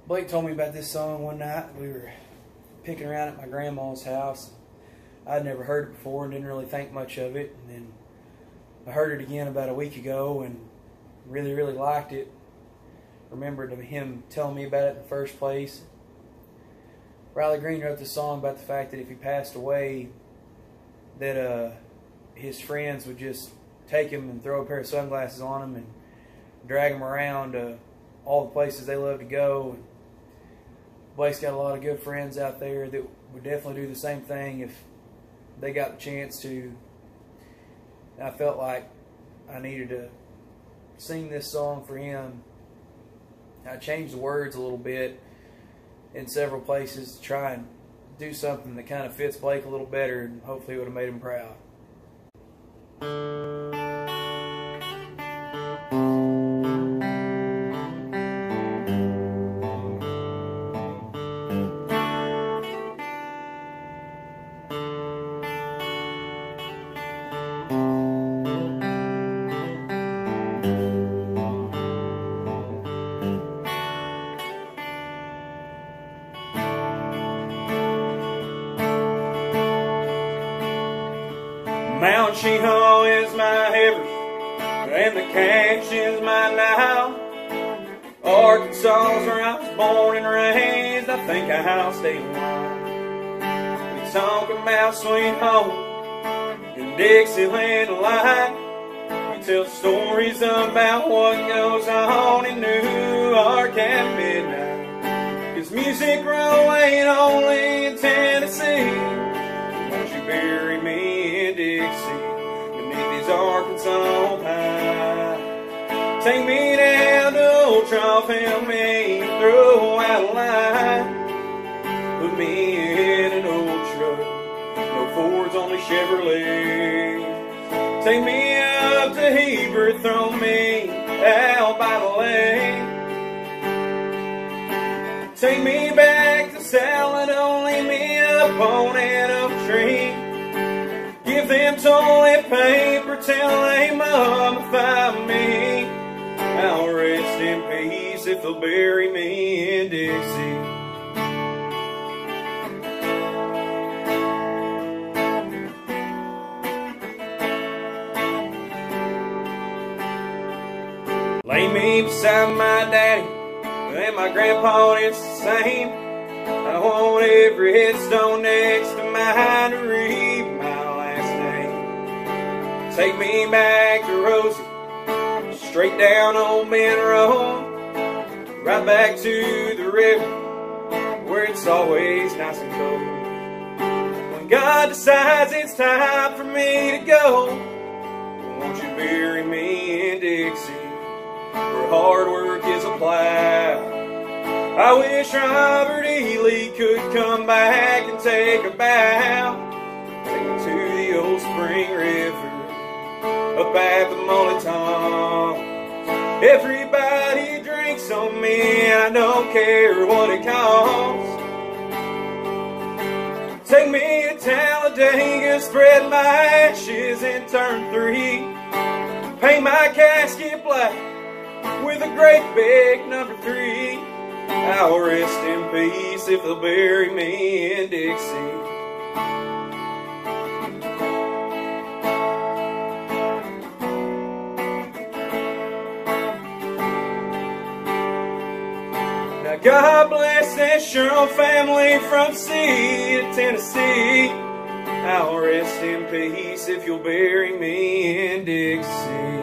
Blake told me about this song one night. We were picking around at my grandma's house. I'd never heard it before and didn't really think much of it. And then I heard it again about a week ago and really liked it. Remembered him telling me about it in the first place. Riley Green wrote this song about the fact that if he passed away, that his friends would just take him and throw a pair of sunglasses on him and drag him around all the places they love to go. Blake's got a lot of good friends out there that would definitely do the same thing if they got the chance to. I felt like I needed to sing this song for him. I changed the words a little bit in several places to try and do something that kind of fits Blake a little better, and hopefully it would have made him proud. Mount Sheehaw is my heaven, and the cash is my now. Arkansas is where I was born and raised. I think I'll stay a while. We talk about sweet home and Dixieland alike. We tell stories about what goes on in New York at midnight. 'Cause music row ain't only in Tennessee. Won't you bury me in Dixie beneath these Arkansas pines? Take me down to Old Trough, help me throw out a line. Put me in an old truck, no Fords, only Chevrolet. Take me up to Heber, throw me out by the lake. Take me back to Salad, only me up on an oak tree. Give them toilet paper till they mummify me. I'll rest in peace if they'll bury me in Dixie. Lay me beside my daddy and my grandpa, it's the same. I want every headstone next to mine to read my last name. Take me back to Rosie, straight down Old Bend Road, right back to the river where it's always nice and cold. When God decides it's time for me to go, won't you bury me in Dixie, where hard work is applied? I wish Robert E. Lee could come back and take a bow. Take me to the old Spring River, up at the Mulliton. Everybody drinks on me, I don't care what it costs. Take me to Talladega, spread my ashes and turn 3. Paint my casket black with a great big number 3. I'll rest in peace if they'll bury me in Dixie. Now God bless that Sherrill family from sea to Tennessee. I'll rest in peace if you'll bury me in Dixie.